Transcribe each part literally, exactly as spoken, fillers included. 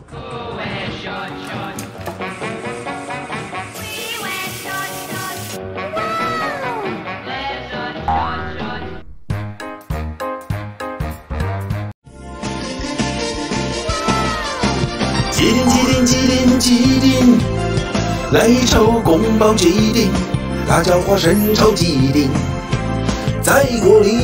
机灵机灵机灵机灵，来抽宫保鸡丁，辣椒花生炒鸡丁，在锅里，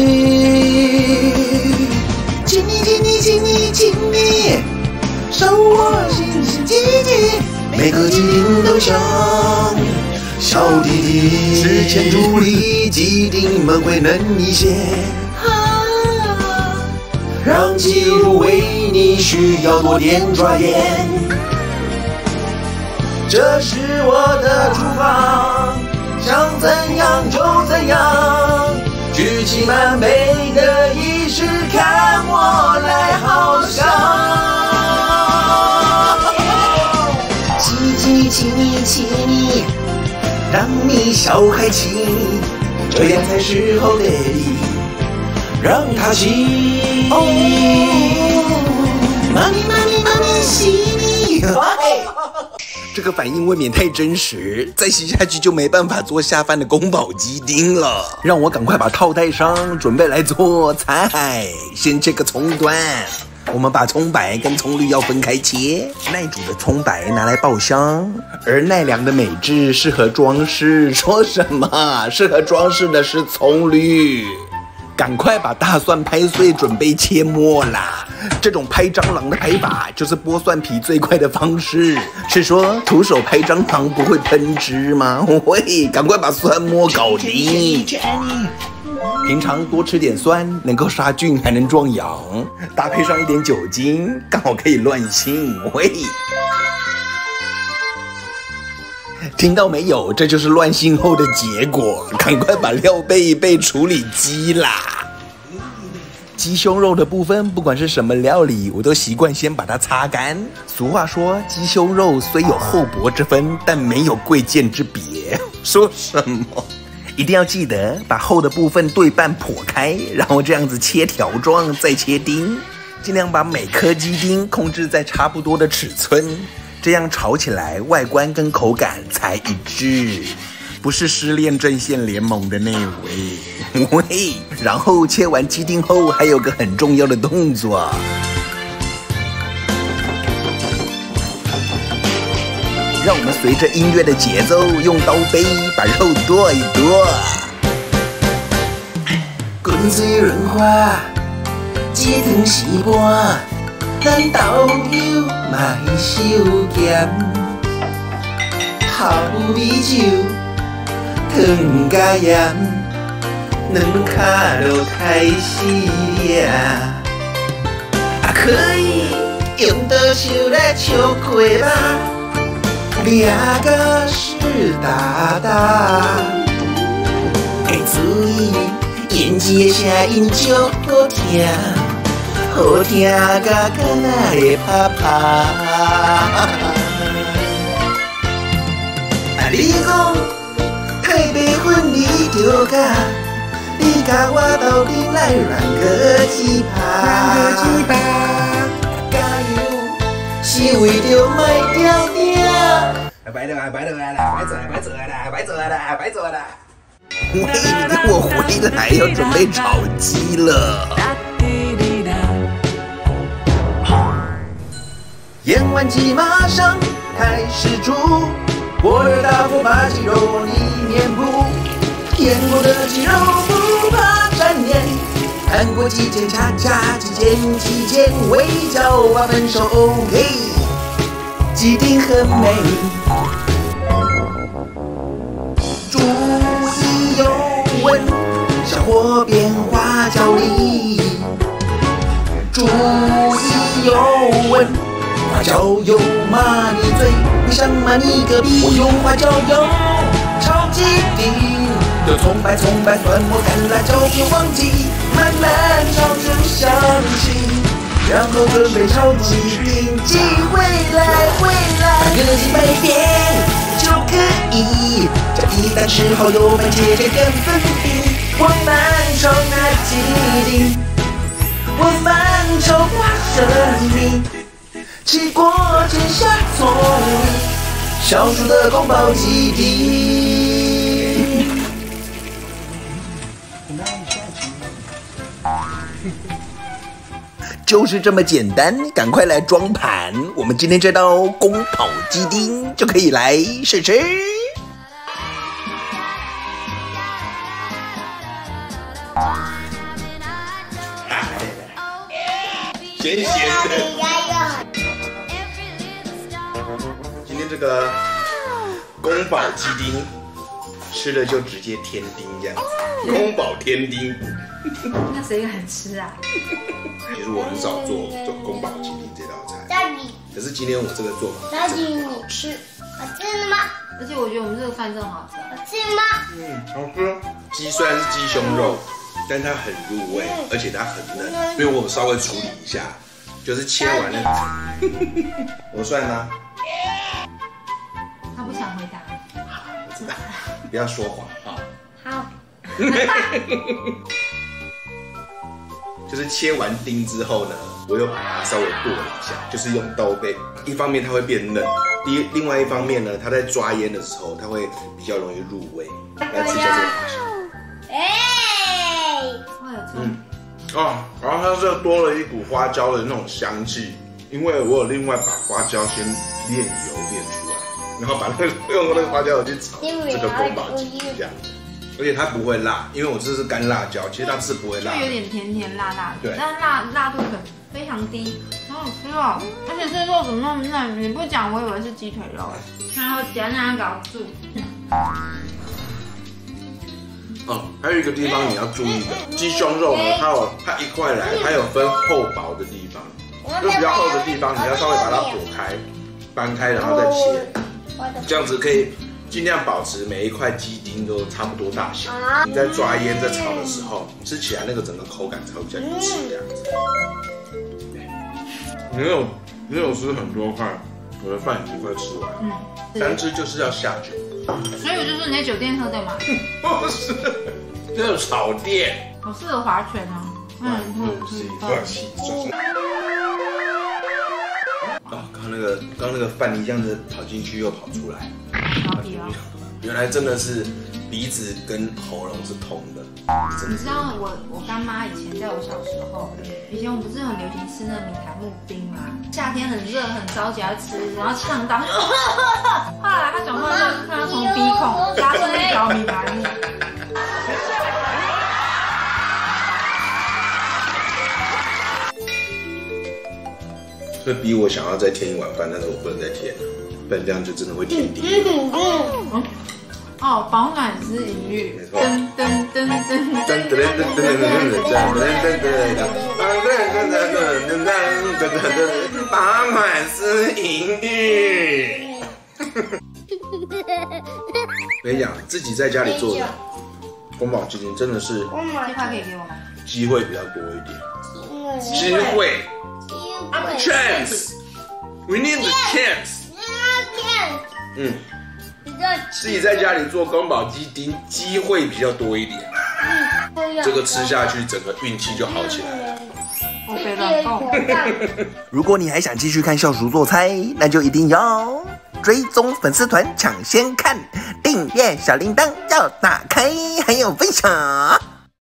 请你请你请你请你，手握新鲜鸡丁，每个鸡丁都像小弟弟，吃前处理鸡丁们会嫩一些。让鸡入味，你需要多点抓盐。这是我的厨房，想怎样就怎样，举起满杯的仪式，看我来翱翔。 亲亲亲你亲你， 让你小孩亲，这样才是好 daddy， 让他亲。哦， 妈咪妈咪妈咪洗你。 这个反应未免太真实，再洗下去就没办法做下饭的宫保鸡丁了。让我赶快把套带上，准备来做菜。先切个葱段，我们把葱白跟葱绿要分开切。耐煮的葱白拿来爆香，而耐凉的美制适合装饰。说什么？适合装饰的是葱绿。赶快把大蒜拍碎，准备切末啦！这种拍蟑螂的拍法，就是剥蒜皮最快的方式。是说徒手拍蟑螂不会喷汁吗？喂，赶快把蒜末搞定。平常多吃点酸，能够杀菌，还能壮阳，搭配上一点酒精，刚好可以乱性。喂，听到没有？这就是乱性后的结果。赶快把料备一备，处理鸡啦。鸡胸肉的部分，不管是什么料理，我都习惯先把它擦干。俗话说，鸡胸肉虽有厚薄之分，但没有贵贱之别。说什么？一定要记得把厚的部分对半剖开，然后这样子切条状，再切丁，尽量把每颗鸡丁控制在差不多的尺寸。这样炒起来，外观跟口感才一致，不是失恋阵线联盟的那位。喂，然后切完鸡丁后，还有个很重要的动作，让我们随着音乐的节奏，用刀背把肉剁一剁。滚水润滑，鸡汤洗盘。咱豆油卖手咸，好米酒糖加盐，两卡就开始抓。啊，可以用刀手来敲开吧，抓个湿哒哒。要注意，演技的声音足好听。好听甲敢若会啪啪，啊！你讲太白粉你着甲，你甲我斗阵来软个鸡扒，软个鸡扒，加油，是为着卖掉掉。白了白了白了，白做了白做了白做了白做了。喂，你跟我回来，要准备炒鸡了。腌完鸡马上开始煮，锅热大火把鸡肉往里面铺，腌过的鸡肉不怕粘黏，看过鸡尖恰恰鸡尖鸡尖，微焦八分熟 OK， 鸡丁很美，注意油温，小火变花椒粒，注意油温。花椒油麻你嘴，会想骂你隔壁。我用花椒油炒鸡丁，有葱白葱白蒜末干辣椒，别忘记慢慢炒出香气，然后准备炒鸡丁。鸡回来回来，把个鸡摆边就可以，加鸡蛋吃好油拌切成干粉饼，我慢炒那鸡丁，我慢炒花生米。 骑过尖沙咀，小鼠的宫保鸡丁。就是这么简单，赶快来装盘。我们今天这道宫保鸡丁就可以来试吃。咸咸的。今天这个宫保鸡丁吃了就直接添丁这样子，宫保添丁。 那谁敢吃啊？ 其实我很少做做宫保鸡丁这道菜， daddy， 可是今天我这个做法 daddy，你吃，好吃吗？ 而且我觉得我们这个饭真的好吃。 好吃吗？ 嗯，好吃。鸡虽然是鸡胸肉，但它很入味，而且它很嫩，因为我稍微处理一下，就是切完了。我算吗？ 他不想回答。 好，我知道，不要说谎啊。 好。 就是切完丁之后呢，我又把它稍微剁了一下，就是用刀背，一方面它会变嫩，第另外一方面呢，它在抓腌的时候，它会比较容易入味。来吃一下这个花椒， 哎， 哇，有嗯，哦，然后它这多了一股花椒的那种香气，因为我有另外把花椒先炼油炼出来，然后把那个用那个花椒油去炒这个宫保鸡丁这样。而且它不会辣，因为我这是干辣椒，其实它是不会辣， 就有点甜甜辣辣的， 对， 但是辣辣度很非常低，好好吃哦！而且这肉怎么那么嫩？你不讲，我以为是鸡腿肉，然后简单搞住。 哦，还有一个地方你要注意的，鸡胸肉呢，它有它一块来，它有分厚薄的地方，就比较厚的地方，你要稍微把它剖开、掰开，然后再切，这样子可以。尽量保持每一块鸡丁都差不多大小，你在抓腌在炒的时候，吃起来那个整个口感才会比较有质量。没有没有吃很多块，我的饭已经快吃完了。嗯，单吃就是要下酒。 所以我就说你在酒店喝的嘛？ 不是，这是炒店。 好适合划拳哦。嗯嗯嗯。哦，刚刚那个刚刚那个饭粒这样子跑进去又跑出来。原来真的是鼻子跟喉咙是通的。 你知道我我干妈以前在我小时候，以前我们不是很流行吃那个米苔木冰吗？夏天很热很着急要吃，然后呛到，后来他讲话就是看他从鼻孔拉出一条米苔木。 所以逼我想要再添一碗饭，但是我不能再添了。不然这样就真的会甜甜。 嗯，哦，饱满之隐喻。 没错。 噔噔噔噔噔噔噔噔饱满之隐喻。我跟你讲，自己在家里做的宫保鸡丁真的是。 这块可以给我吗？ 机会比较多一点。机会。Chance。We need the chance。嗯，自己在家里做宫保鸡丁，机会比较多一点。这个吃下去，整个运气就好起来了。 我别乱动。 如果你还想继续看笑鼠做菜，那就一定要追踪粉丝团抢先看，订阅小铃铛要打开，还有分享。